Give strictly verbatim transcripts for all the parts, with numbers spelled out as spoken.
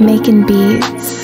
Making beats.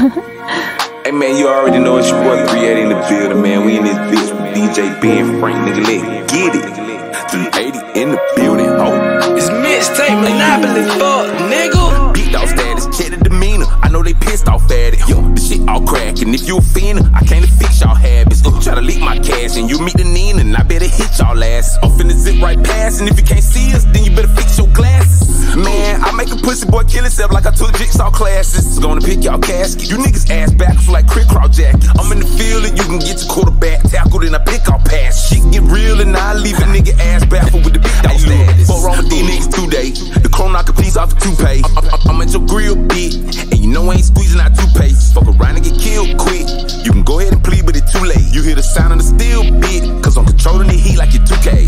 Hey man, you already know it's your boy three eighty in the building, man. We in this bitch with D J B and Frank, nigga. Let's get it. three eighty in the building, oh. It's mixtape monopoly, fuck, nigga. Beat dog status, check the demeanor. I know they pissed off at it. Yo, this shit all crackin'. If you a fiend, I can't fix y'all habits. Ooh, try to leak my cash and you meet the Nina, and I better hit y'all ass. Off in the zip right past, and if you can't see us, then you better fix your glasses. Man, I make a pussy boy kill himself like I took jigsaw classes. Gonna pick y'all casket. You niggas ass backwards like Crick Crawl Jack. I'm in the field and you can get your quarterback tackled and I pick off pass. Shit get real and I leave a nigga ass baffled with the big dog status. Fuck wrong with these niggas today. The chrome knock a piece off the toupee. I'm, I'm, I'm at your grill, bitch, and you know I ain't squeezing out toothpaste. Fuck around and get killed quick. You can go ahead and plead, but it's too late. You hear the sound of the steel, bitch, cause I'm controlling the heat like you're two K.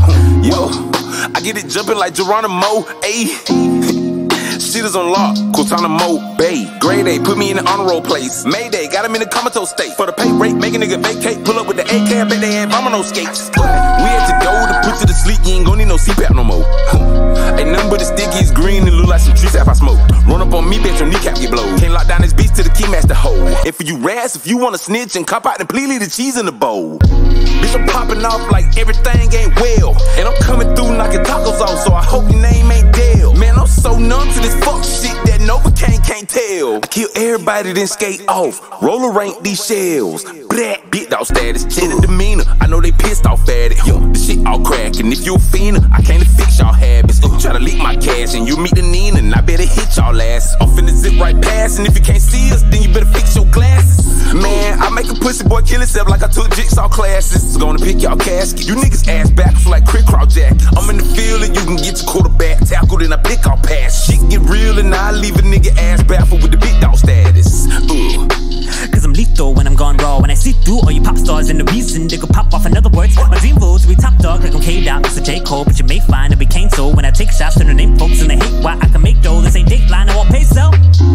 Yo, I get it jumping like Geronimo, ayy. Shit is on lock, Guantanamo Bay. Grade A, put me in the honor roll place. Mayday, got him in the comatose state. For the pay rate, make a nigga vacate. Pull up with the A K, I bet they ain't bombing no skates. We had to go to put to the sleep, you ain't gon' need no C PAP no more. Ain't nothing but the sticky is green and look like some tree sap I smoke. Run up on me, bitch, your kneecap get blowed. Can't lock down this beast to the keymaster hole. And for you rats, if you wanna snitch and cop out, then please leave the cheese in the bowl. Bitch, I'm popping off like everything ain't well. And I'm coming through knocking tacos off, so I hope your name ain't Dale. Man, I'm so numb to this fuck shit that Novocaine can't tell. I kill everybody, then skate off. Roller rank these shells. Black bit dog status, check the demeanor. I know they pissed off at it. Yo, this shit all crackin'. If you a fiend, I can't fix y'all habits. Ooh, try to leak my cash and you meet the Nina, and I better hit y'all ass. Off in the zip right past, and if you can't see us, then you better fix your glasses. Man, I make a pussy boy kill himself like I took jigsaw classes. Gonna pick y'all casket. You niggas ass backwards like Crick Crawl Jack. I'm in the field and you can get your quarterback tackled and I pick off pass. Shit get real and I leave a nigga ass baffled with the big dog status. Ugh. Cause I'm lethal when I'm gone raw. When I see through all you pop stars and the reason they could pop off. In other words, my dream will to be top dog like I'm K'd out, Mister J. Cole. But you may find I became so when I take shots to the name folks and they hate why I can make dough. This ain't Dateline, I won't pay so.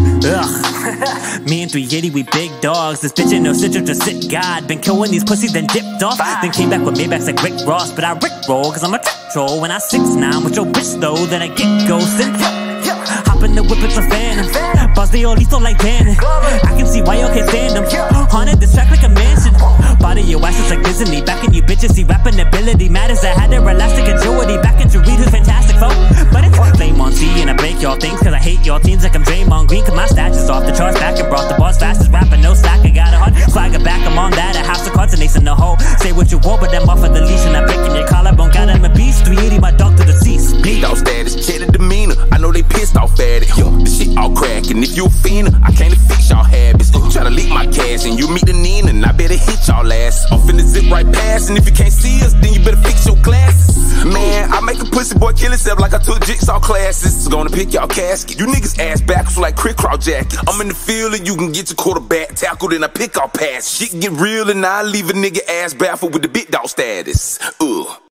Ugh. Me and three eighty, we big dogs. This bitch ain't no shit, just sit God. Been killing these pussies, then dipped off. Then came back with Maybachs like Rick Ross. But I Rick roll cause I'm a trick troll. When I six nine with your bitch though, then I get ghosted. Hop in the whip, it's a phantom. Buzz they all lethal like Dan. I can see why y'all can't stand them. Haunted this track like a mansion. Body your asses like Disney. Back in you bitches, see rapping ability matters. I had their elastic agility. Back into Reed, who's fantastic, folk. But it's flame on C and I break y'all things. Cause I hate y'all teens like I'm Draymond Green. Cause my stats is off the charts back and brought the boss fastest rapper, no slack. I got a hard swagger back, I'm on that. I have some cards and ace in the hole. Say what you want, but I'm off of the leash and I'm breaking your collarbone. Got him a beast, three eighty, my dog to the deceased. Big dog status, check the demeanor. I know they pissed off at it. Yo, this shit all crackin'. If you a fiend, I can't fix y'all habits. Ooh, try to leak my cash and you meet the Nina, and I better hit y'all ass. Off in the zip right past, and if you can't see us, then you better fix your glasses. Man, I make a pussy boy kill himself like I took jigsaw classes. Gonna pick y'all casket. You niggas ass backwards like Crick Crawl Jack. I'm in the field and you can get your quarterback tackled and I pick off pass. Shit get real and I leave a nigga ass baffled with the big dog status. Ugh.